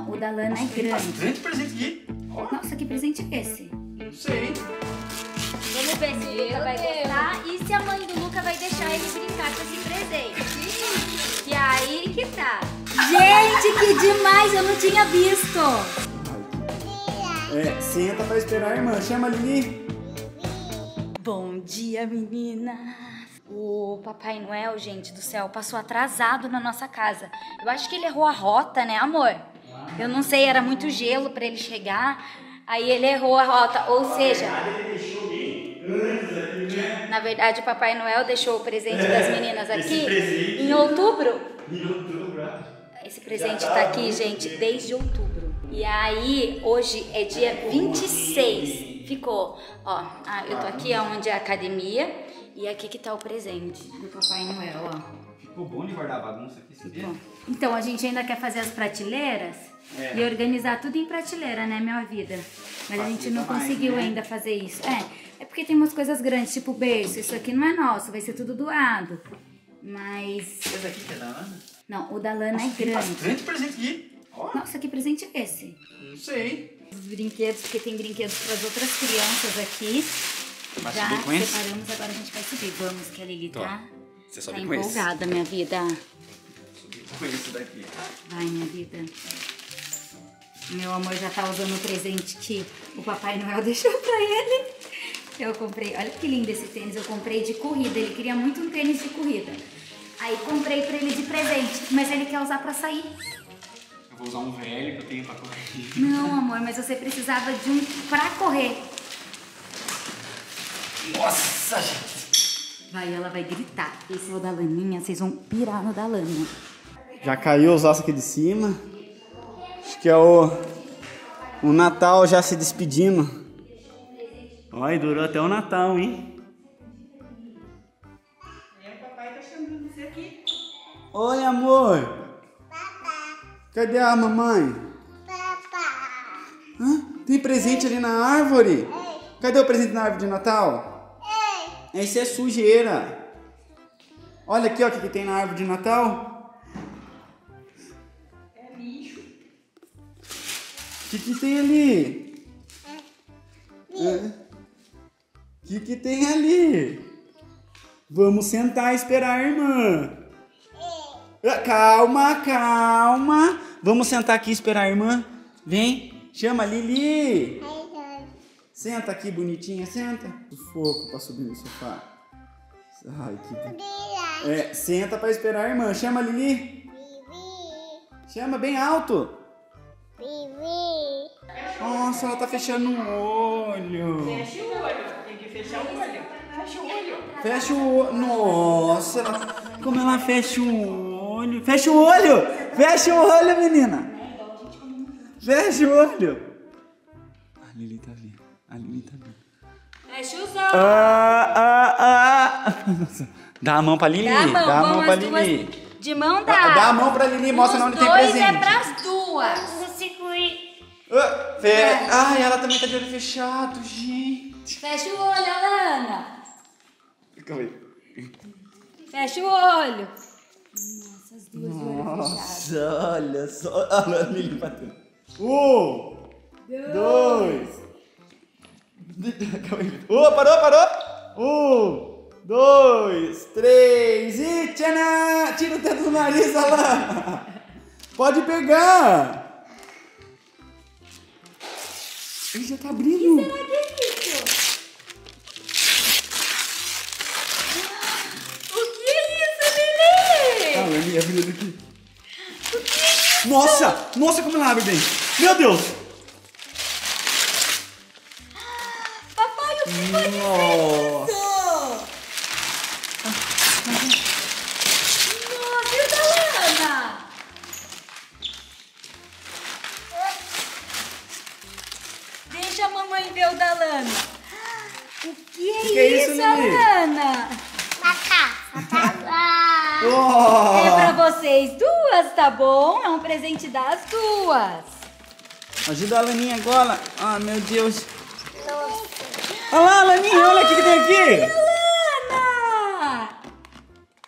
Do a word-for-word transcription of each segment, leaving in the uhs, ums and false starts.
Não, o da Lana Nossa, é tem grande. bastante presente aqui. Ó. Nossa, que presente é esse? Não sei. Vamos ver se o Luca vai gostar e se a mãe do Luca vai deixar ele brincar com esse presente. E aí que tá. Gente, que demais! Eu não tinha visto. É, senta pra esperar a irmã. Chama a Lili. Bom dia, meninas. O Papai Noel, gente do céu, passou atrasado na nossa casa. Eu acho que ele errou a rota, né, amor? Eu não sei, era muito gelo pra ele chegar. Aí ele errou a rota, ou seja... Na verdade, o Papai Noel deixou o presente das meninas aqui em outubro. Em outubro, Esse presente tá aqui, gente, desde outubro. E aí, hoje é dia vinte e seis. Ficou, ó, ah, eu tô aqui onde é a academia e aqui que tá o presente do Papai Noel, ó. Ficou bom de guardar a bagunça aqui, sabia? Então, a gente ainda quer fazer as prateleiras é. e organizar tudo em prateleira, né, minha vida? Mas a gente não conseguiu mais, né? ainda fazer isso. É, é porque tem umas coisas grandes, tipo berço. Isso aqui não é nosso, vai ser tudo doado. Mas... Esse aqui que é da Lana? Não, o da Lana Nossa, é grande. Tem bastante presente aqui. Ó. Nossa, que presente é esse? Não sei. Os brinquedos, porque tem brinquedos para as outras crianças aqui. Vai Já subir com esse? separamos, agora a gente vai subir. Vamos, que a Lili tá, Você sobe tá com empolgada, esse. minha vida. Subir com esse daqui. Vai, minha vida. Meu amor já tá usando o presente que o Papai Noel deixou pra ele. Eu comprei, olha que lindo esse tênis, eu comprei de corrida. Ele queria muito um tênis de corrida. Aí comprei pra ele de presente, mas ele quer usar pra sair. Eu vou usar um velho que eu tenho pra correr. Não, amor, mas você precisava de um pra correr. Nossa, gente. Vai, ela vai gritar. Esse é o da Laninha, vocês vão pirar no da Lana. Já caiu os ossos aqui de cima. Acho que é o, o Natal já se despedindo. Olha, durou até o Natal, hein? O papai tá chamando você aqui. Oi, amor. Cadê a mamãe? Hã? Tem presente ali na árvore? Cadê o presente na árvore de Natal? Esse é sujeira. Olha aqui, ó, o que, que tem na árvore de Natal. É lixo. O que, que tem ali? O que, que tem ali? Vamos sentar e esperar a irmã. Calma, calma. Vamos sentar aqui e esperar a irmã. Vem, chama a Lili. Senta aqui, bonitinha, senta. Sufoco pra subir no sofá. Ai, que... É, senta pra esperar a irmã. Chama a Lili. Chama bem alto. Nossa, ela tá fechando o olho. Fecha o olho. Tem que fechar o olho. Fecha o olho. Fecha o olho. Nossa, ela... como ela fecha o olho. Fecha o olho. Fecha o olho, menina. Fecha o olho. A Lili tá vendo. A Lili tá vendo. Fecha os olhos. Ah, ah, ah. Dá a mão pra Lili. Dá a mão, Dá a mão vamos pra as duas Lili. de mão Dá, dada. dá a mão pra Lili, mostra onde tem presente. Os dois é pras duas. Ah, fe... Ai, ela também tá de olho fechado, gente. Fecha o olho, Alana. Calma aí. Fecha o olho. Nossa, as duas de olho fechado. Nossa, olha só. Olha a Lili batendo. Um, dois. Calma aí. Oh, parou, parou. Um, dois, três e tchanã! Tira o dedo do nariz, Alana. Pode pegar. Ele já tá abrindo. O que será que é isso? O que é isso, Lili? Ah, Lili, abrindo aqui. O que é isso? Nossa! Nossa, como ela abre bem. Meu Deus! Papai, o que foi Nossa! isso? Nossa, e o da Lana? Deixa a mamãe ver o da Lana. O que é, Que que é isso, isso, Lili? Alana? Oh! É pra vocês duas, tá bom? É um presente das duas. Ajuda a Laninha agora. Ah, meu Deus. Olha lá, Laninha, olha o que, que tem aqui. Alana!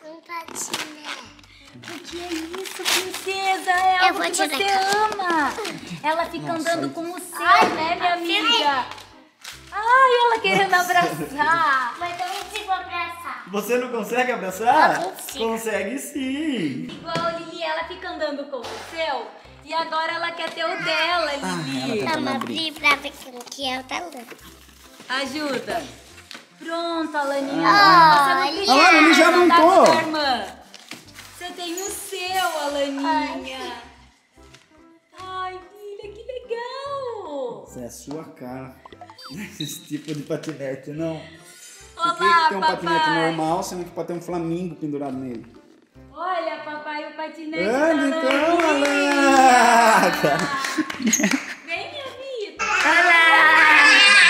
O que é isso, princesa? É algo que você ama. Ela fica Nossa, andando aí- com o seu, né, minha amiga? Ai, ela querendo abraçar. Mas eu não consigo abraçar. Você não consegue abraçar? Eu consigo. Consegue sim. Igual, Lili, ela fica andando com o seu e agora ela quer ter o dela, Lili. ela tá- Vamos na abrir pra ver quem que é o talão. Ajuda. Pronto, Alaninha. Ah, Você não queria Alana, ele já andar montou. com a irmã. Você tem o seu, Alaninha. Ai, filha, que legal. Isso é a sua cara. Esse tipo de patinete, não. Olá, Por que que tem um papai. patinete normal, sendo que pode ter um flamingo pendurado nele? Olha, papai, o patinete Anda da então, Alaninha. Alana! Vem, minha vida. Olá!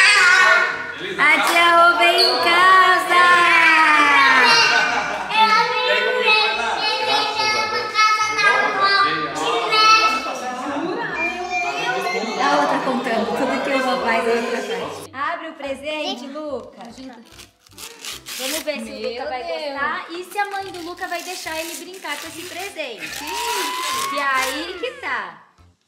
A tia Rô vem em casa. Ela me A outra contando tudo que o papai faz. Abre o presente, Luca. Vamos ver se o Luca vai gostar e se a mãe do Luca vai deixar ele brincar com esse presente. E aí que tá.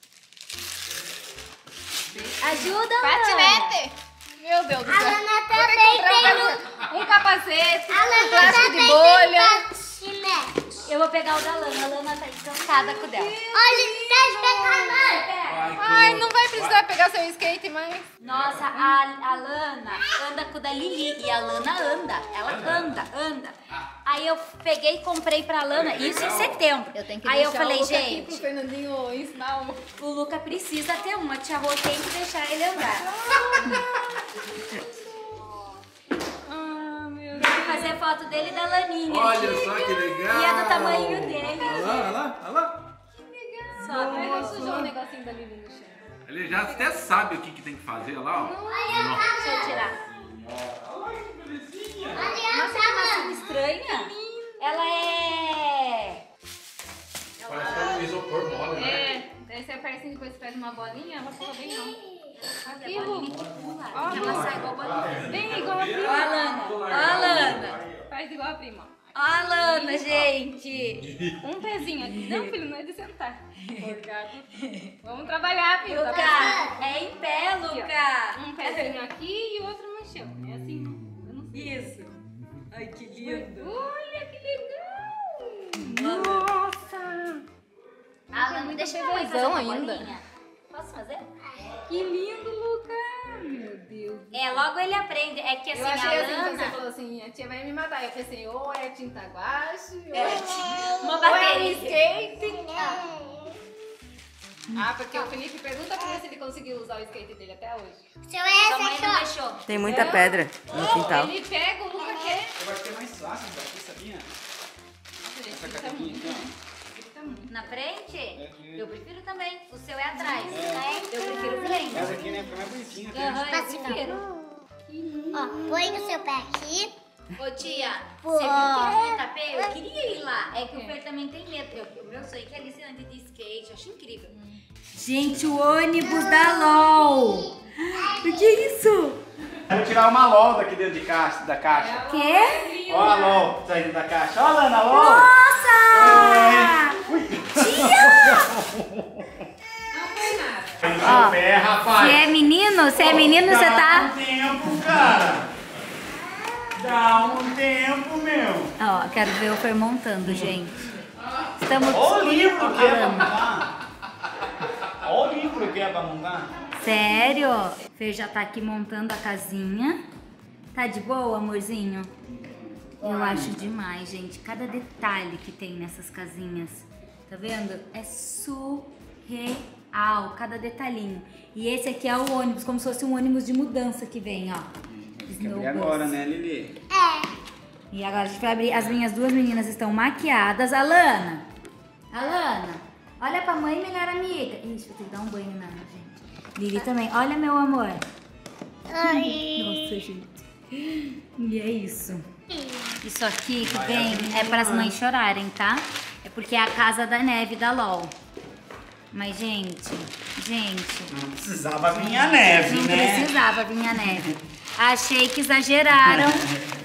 Ajuda, Ana. Patinete! Meu Deus do A céu. Lana também tem um... Um capacete, A um Lana plástico também de bolha. tem patinete. Eu vou pegar o da Lana. A Lana tá encantada com o dela. Olha, tá pegando. Ai, não vai precisar pegar seu skate, mãe. Nossa, a, a Lana anda com o da Lili e a Lana anda. Ela anda, anda. Aí eu peguei e comprei pra Lana, isso em setembro. Eu tenho que Aí eu deixar falei, o Luca aqui gente, pro Fernandinho ensinar o... o Luca precisa ter uma. A tia Rô tem que deixar ele andar. Ah, meu Tem que fazer foto dele e da Laninha. Olha só que legal. E é do tamanho dele. Olha lá, olha lá, olha lá. Só Deus. Ai, sujou o negocinho da Lili no chão. Ele já até sabe o que, que tem que fazer, olha lá, ó. Deixa eu tirar. Nossa, que massinha estranha. Ela é... Parece que é um isopor mole, né? É, daí você aperta assim, depois faz uma bolinha, ela fica bem não. Aqui, Lu. Ó, Ela sai igual bolinha. Bem igual a Ó a prima. Lana. Ó a Lana. Faz igual a prima. Ó a Lana, gente. Um pezinho aqui. Não, filho, não é de sentar. Obrigado. Vamos trabalhar, filho. Tá Luca, é em pé, Luca. bom? Um pezinho aqui e outro no chão. É assim, não? Eu não sei. Isso. Ai, que lindo. Olha que legal! Nossa! Ah, não deixa eu fazer uma ainda. bolinha. Posso fazer? Que lindo, Luca! Meu Deus! É, logo ele aprende. É que assim, Eu achei a assim, quando você Lana... falou assim, a tia vai me matar. Eu pensei, ou é tinta guache, ou É, é, uma ou é um bateria. skate. Ah, porque o Felipe pergunta pra ele se ele conseguiu usar o skate dele até hoje. Seu Sua essa mãe aqui, não ó. deixou. Tem muita pedra no quintal. Ele pega, o Luca quer. Eu acho que é mais fácil isso aqui, sabia? Nossa, gente, Essa grita cadequinha muito. aqui, ó. Grita muito. Na frente? Eu prefiro também. O seu é atrás. É. Eu prefiro frente. Essa aqui, né, fica mais bonitinha. até. Aham, eu Assim, ó. prefiro. Ó, põe o seu pé aqui. Ô tia, Pô. você viu que ele tá feio? Eu queria ir lá. É que o Fer também tem medo. Eu, o meu sonho é que é Alice ande de skate. Eu acho incrível. Gente, o ônibus da LOL. O que é isso? Vou tirar uma LOL daqui dentro de caixa, da caixa. O quê? Ó a LOL saindo da caixa. Ó a Lana, LOL. Nossa! Ui. Não foi nada. Vai no seu pé, rapaz. Se é menino, se é menino, você Dá tá... um tempo, cara. Dá um tempo, meu. Ó, quero ver o Fer montando, gente. Estamos... Olha o livro que é pra falando. montar. Olha o livro que é pra montar. Sério? Fer já tá aqui montando a casinha. Tá de boa, amorzinho? Eu acho demais, gente. Cada detalhe que tem nessas casinhas. Tá vendo? É surreal. Cada detalhinho. E esse aqui é o ônibus, como se fosse um ônibus de mudança que vem, ó. Tem que abrir agora, né, Lili? É. E agora a gente vai abrir. As minhas duas meninas estão maquiadas. Alana! Alana! Olha pra mãe, melhor amiga. Ixi, vou ter que dar um banho na gente. Lili também. Olha, meu amor. Ai. Nossa, gente. E é isso. Isso aqui que vem é para as mães chorarem, tá? É porque é a casa da neve da LOL. Mas, gente, gente... Não precisava vir a neve, Não né? precisava vir a neve. Achei que exageraram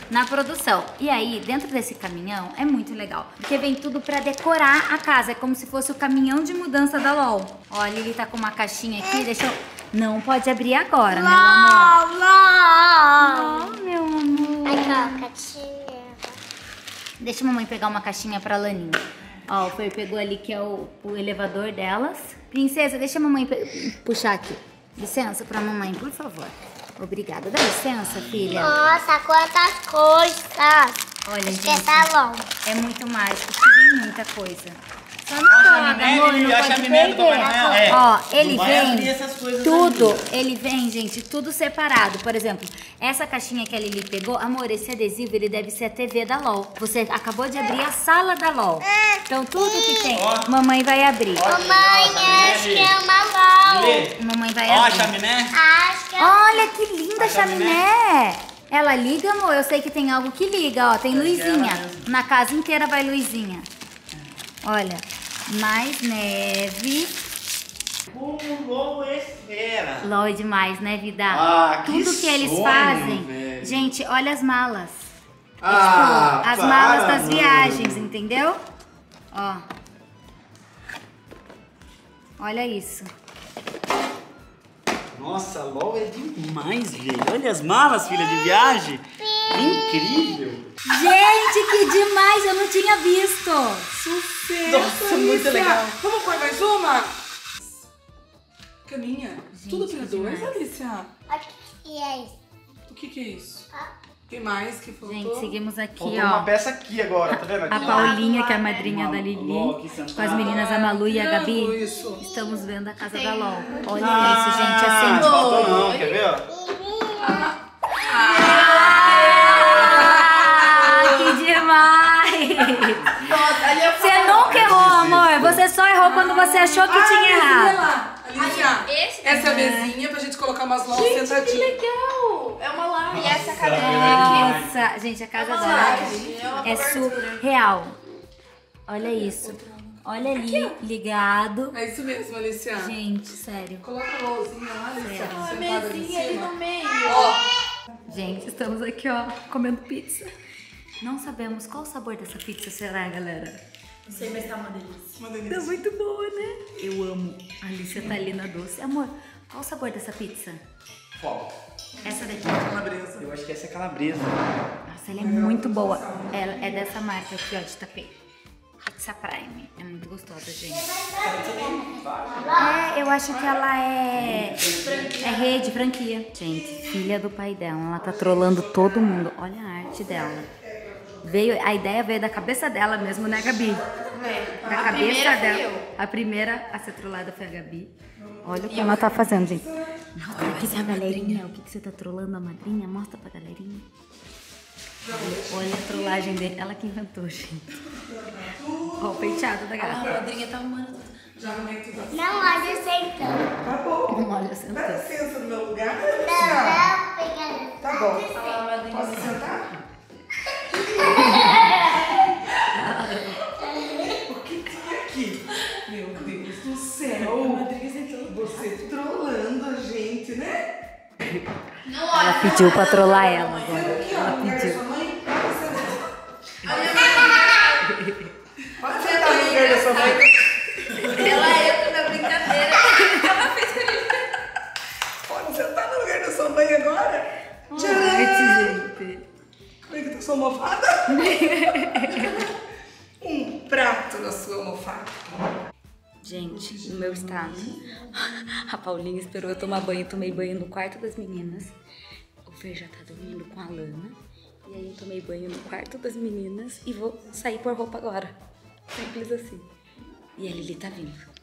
na produção. E aí, dentro desse caminhão, é muito legal. Porque vem tudo pra decorar a casa. É como se fosse o caminhão de mudança da LOL. Ó, a Lili tá com uma caixinha aqui. Deixa eu... Não pode abrir agora, meu amor. Não, Oh, meu amor. Aqui, ó, caixinha. Deixa a mamãe pegar uma caixinha pra Laninha. Ó, o Fer pegou ali que é o, o elevador delas. Princesa, deixa a mamãe puxar aqui. Licença pra mamãe, por favor. Obrigada. Dá licença, filha. Nossa, quantas coisas. Olha, Acho que é gente, salão. é muito mágico. Tem muita coisa. Só não pode, amor, não a pode chaminé do Papai perder. Noel, é. Ó, ele Não vai abrir vem essas coisas tudo, ainda. ele vem, gente, tudo separado. Por exemplo, essa caixinha que a Lili pegou, amor, esse adesivo, ele deve ser a T V da LOL. Você acabou de abrir a sala da LOL. Então, tudo que tem, mamãe vai abrir. Mamãe, acho que é uma LOL. Lili, Mamãe vai ó a abrir. chaminé. Acho que é Olha que linda a chaminé. chaminé. Ela liga, amor? Eu sei que tem algo que liga, ó. Tem luzinha. Na casa inteira vai luzinha. Olha, mais neve. Pulou esfera. LOL é demais, né, vida? Ah, que Tudo que eles sonho, fazem. velho. Gente, olha as malas. Ah, As para, malas das mano. viagens, entendeu? Ó. Olha isso. Nossa, LOL é demais, velho. Olha as malas, filha, de viagem. Incrível. Gente, que demais! Eu não tinha visto. Sucesso, Nossa, muito Alicia. legal. Vamos pôr mais uma? Caminha. Tudo que pra dois, demais. Alicia. O que é isso? O que que é isso? Tem mais que faltou? Gente, seguimos aqui, Faltou ó. uma peça aqui agora, tá vendo? A Aqui, ó. Paulinha, que é a madrinha Uma da Lili, LOL aqui com sentada. as meninas, a Malu e a Amo Gabi. isso. Estamos vendo a casa da LOL. Olha Ah, isso, gente. não Assim. faltou não, quer ver, ó? Ah, que demais! Você nunca errou, amor. Você só errou quando você achou que tinha errado. Alicia, esse essa é a mesinha pra gente colocar umas LOL sentadinhas. legal! É uma live. E essa cadeirinha aqui? Nossa, gente, a casa dela é surreal. Olha isso. Olha ali, ligado. É isso mesmo, Alicia. Gente, sério. Coloca a LOLzinha lá, Alicia. A sentada ali em mesinha ali cima. no meio. Gente, estamos aqui, ó, comendo pizza. Não sabemos qual o sabor dessa pizza será, galera. Uma delícia. Tá muito boa, né? Eu amo. A Alicia tá ali na doce. Amor, qual o sabor dessa pizza? Qual? Essa daqui. Calabresa. Eu acho que essa é calabresa. Nossa, ela é muito boa. Ela é dessa marca aqui, ó, de tapê. Pizza Prime. É muito gostosa, gente. É, eu acho que ela é... É rede, franquia. Gente, filha do pai dela. Ela tá trolando todo mundo. Olha a arte dela. Veio, a ideia veio da cabeça dela mesmo, né, Gabi? Da cabeça dela. A primeira a ser trollada foi a Gabi. Olha o que ela tá fazendo, gente. Mostra aqui pra galerinha. O que, que você tá trolando a madrinha? Mostra pra galerinha. Olha, olha a trollagem dele. Ela que inventou, gente. Ó, o penteado da gata. A madrinha tá arrumando. Já arrumei tudo aqui. Não olha sentando. Tá bom. Não olha, Dá sentou. licença no meu lugar, Não, Alicia. não, pegando. Tá bom. Posso sentar? O que tem aqui? Meu Deus do céu. Você trolando a gente, né? Ela pediu pra trollar ela agora. Aqui, ó, Ela no lugar da pediu. sua mãe. Pode sentar no lugar da sua mãe. Ela entra na brincadeira. Ela fez com ele. Pode sentar no lugar da sua mãe agora. Arte, gente. Como é que tá sua almofada? Um prato na sua almofada. Gente, no meu estado, a Paulinha esperou eu tomar banho. Eu tomei banho no quarto das meninas. O Fer já tá dormindo com a Lana. E aí eu tomei banho no quarto das meninas e vou sair por roupa agora. Simples assim. E a Lili tá vindo.